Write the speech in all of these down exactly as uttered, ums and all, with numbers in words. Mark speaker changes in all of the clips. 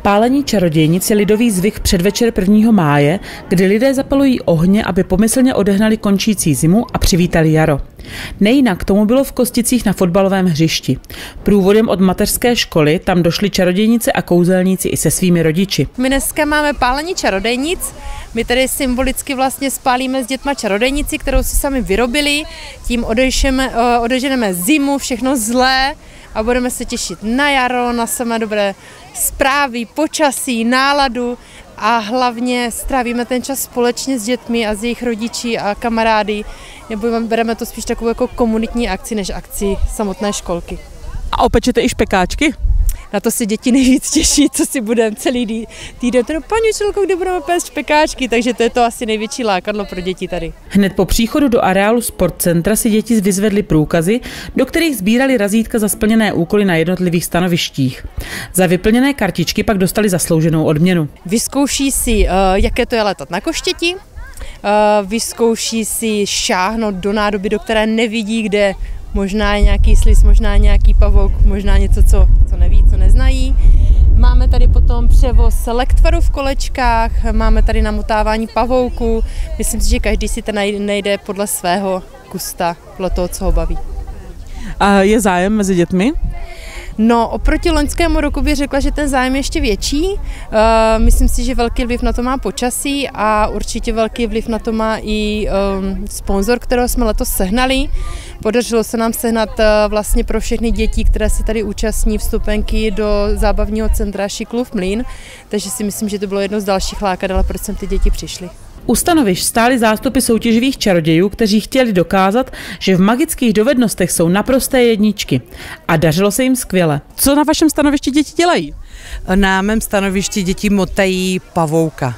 Speaker 1: Pálení čarodějnic je lidový zvyk předvečer prvního máje, kdy lidé zapalují ohně, aby pomyslně odehnali končící zimu a přivítali jaro. Nejinak tomu bylo v Kosticích na fotbalovém hřišti. Průvodem od mateřské školy tam došli čarodějnice a kouzelníci i se svými rodiči.
Speaker 2: My dneska máme pálení čarodějnic. My tady symbolicky vlastně spálíme s dětma čarodějnici, kterou si sami vyrobili. Tím odeženeme, odeženeme zimu, všechno zlé a budeme se těšit na jaro, na samé dobré zprávy, počasí, náladu a hlavně strávíme ten čas společně s dětmi a s jejich rodiči a kamarády. Nebo bereme to spíš takovou jako komunitní akci než akci samotné školky.
Speaker 1: A opečete i špekáčky?
Speaker 2: Na to si děti nejvíc těší, co si budeme celý týden. Teda, paní učitelko, kde budeme péct špekáčky, takže to je to asi největší lákadlo pro děti tady.
Speaker 1: Hned po příchodu do areálu sportcentra si děti vyzvedly průkazy, do kterých sbírali razítka za splněné úkoly na jednotlivých stanovištích. Za vyplněné kartičky pak dostali zaslouženou odměnu.
Speaker 2: Vyzkouší si, jaké to je letat na koštěti, vyzkouší si šáhnout do nádoby, do které nevidí, kde možná je nějaký sliz, možná nějaký pavouk, možná něco, co, co neví, co neznají. Máme tady potom převoz lektvaru v kolečkách, máme tady namotávání pavouků. Myslím si, že každý si to najde podle svého gusta, podle toho, co ho baví.
Speaker 1: A je zájem mezi dětmi?
Speaker 2: No, oproti loňskému roku bych řekla, že ten zájem je ještě větší. Myslím si, že velký vliv na to má počasí a určitě velký vliv na to má i sponzor, kterého jsme letos sehnali. Podařilo se nám sehnat vlastně pro všechny děti, které se tady účastní, vstupenky do zábavního centra Šiklův mlýn, takže si myslím, že to bylo jedno z dalších lákadel, proč sem ty děti přišly.
Speaker 1: U stanovišť stály zástupy soutěživých čarodějů, kteří chtěli dokázat, že v magických dovednostech jsou naprosté jedničky. A dařilo se jim skvěle. Co na vašem stanovišti děti dělají?
Speaker 3: Na mém stanovišti děti motají pavouka.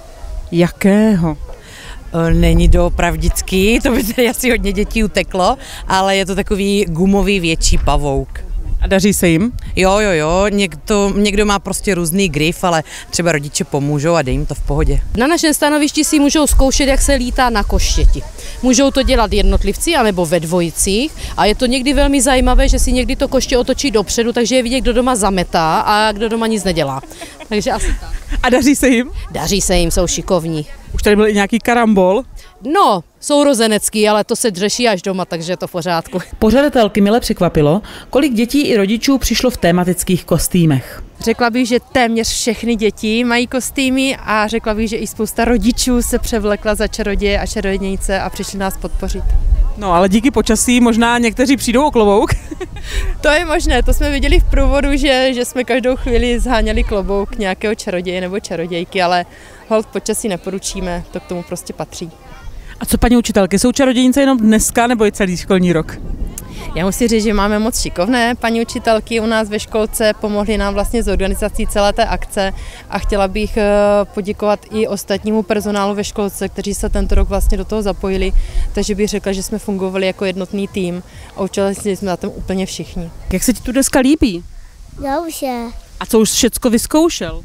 Speaker 1: Jakého?
Speaker 3: Není doopravdický, to by tady asi hodně dětí uteklo, ale je to takový gumový větší pavouk.
Speaker 1: A daří se jim?
Speaker 3: Jo, jo, jo, někdo, někdo má prostě různý grif, ale třeba rodiče pomůžou a dej jim to v pohodě.
Speaker 4: Na našem stanovišti si můžou zkoušet, jak se lítá na koštěti. Můžou to dělat jednotlivci anebo ve dvojicích a je to někdy velmi zajímavé, že si někdy to koště otočí dopředu, takže je vidět, kdo doma zametá a kdo doma nic nedělá. Takže asi tak.
Speaker 1: A daří se jim?
Speaker 4: Daří se jim, jsou šikovní.
Speaker 1: Už tady byl i nějaký karambol?
Speaker 4: No, sourozenecký, ale to se řeší až doma, takže je to v pořádku.
Speaker 1: Pořadatelky mile překvapilo, kolik dětí i rodičů přišlo v tematických kostýmech.
Speaker 2: Řekla bych, že téměř všechny děti mají kostýmy a řekla bych, že i spousta rodičů se převlekla za čaroděje a čarodějnice a přišli nás podpořit.
Speaker 1: No, ale díky počasí možná někteří přijdou o klobouk.
Speaker 2: To je možné, to jsme viděli v průvodu, že, že jsme každou chvíli zháněli klobouk nějakého čaroděje nebo čarodějky, ale holt počasí neporučíme, to k tomu prostě patří.
Speaker 1: A co paní učitelky, jsou čarodějnice jenom dneska nebo i celý školní rok?
Speaker 2: Já musím říct, že máme moc šikovné paní učitelky u nás ve školce, pomohly nám vlastně s organizací celé té akce a chtěla bych poděkovat i ostatnímu personálu ve školce, kteří se tento rok vlastně do toho zapojili, takže bych řekla, že jsme fungovali jako jednotný tým a učili jsme na tom úplně všichni.
Speaker 1: Jak se ti tu dneska líbí?
Speaker 5: Dobře.
Speaker 1: A co už všecko vyzkoušel?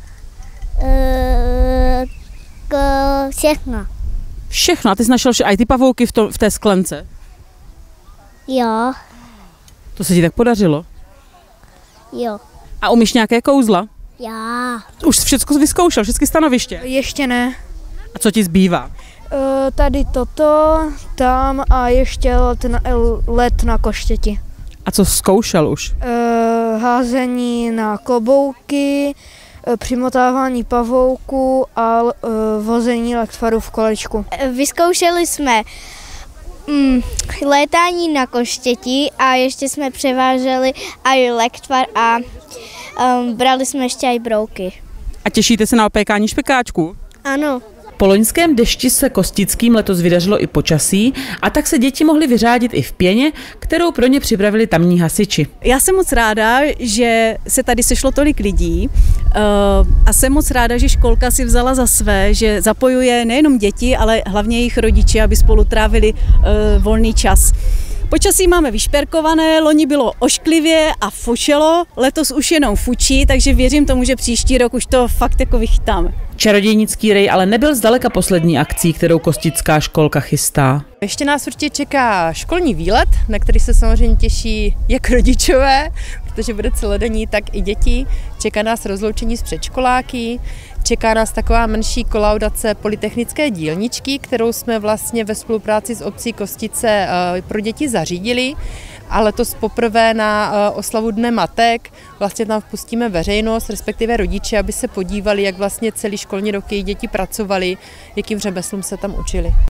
Speaker 5: Uh, všechno.
Speaker 1: Všechno? A ty jsi našel i ty pavouky v, to, v té sklence?
Speaker 5: Jo.
Speaker 1: To se ti tak podařilo?
Speaker 5: Jo.
Speaker 1: A umíš nějaké kouzla?
Speaker 5: Já.
Speaker 1: Už jsi všechno vyzkoušel, všechny stanoviště?
Speaker 6: Ještě ne.
Speaker 1: A co ti zbývá?
Speaker 6: Uh, tady toto, tam a ještě let na, let na koštěti.
Speaker 1: A co zkoušel už?
Speaker 6: Uh, házení na klobouky, uh, přimotávání pavouku a uh, vození lektvaru v kolečku.
Speaker 5: Vyzkoušeli jsme mm, létání na koštěti a ještě jsme převáželi i lektvar a um, brali jsme ještě i brouky.
Speaker 1: A těšíte se na opékání špekáčků?
Speaker 5: Ano.
Speaker 1: Po loňském dešti se Kostickým letos vydařilo i počasí a tak se děti mohly vyřádit i v pěně, kterou pro ně připravili tamní hasiči.
Speaker 7: Já jsem moc ráda, že se tady sešlo tolik lidí a jsem moc ráda, že školka si vzala za své, že zapojuje nejenom děti, ale hlavně jejich rodiče, aby spolu trávili volný čas. Počasí máme vyšperkované, loni bylo ošklivě a fušelo, letos už jenom fučí, takže věřím tomu, že příští rok už to fakt jako vychytáme.
Speaker 1: Čarodějnický rej ale nebyl zdaleka poslední akcí, kterou Kostická školka chystá.
Speaker 2: Ještě nás určitě čeká školní výlet, na který se samozřejmě těší jak rodičové, protože bude celodenní, tak i děti. Čeká nás rozloučení s předškoláky, čeká nás taková menší kolaudace polytechnické dílničky, kterou jsme vlastně ve spolupráci s obcí Kostice pro děti zařídili. A letos poprvé na oslavu Dne matek vlastně tam vpustíme veřejnost, respektive rodiče, aby se podívali, jak vlastně celý školní rok jejich děti pracovali, jakým řemeslům se tam učili.